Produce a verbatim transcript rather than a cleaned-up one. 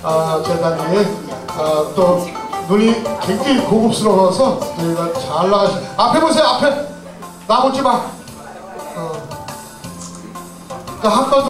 아, 재단이 아, 또 눈이 굉장히 고급스러워서 저희가 잘 나가시. 앞에 보세요. 앞에 나보지 마. 어. 그러니까 한 번.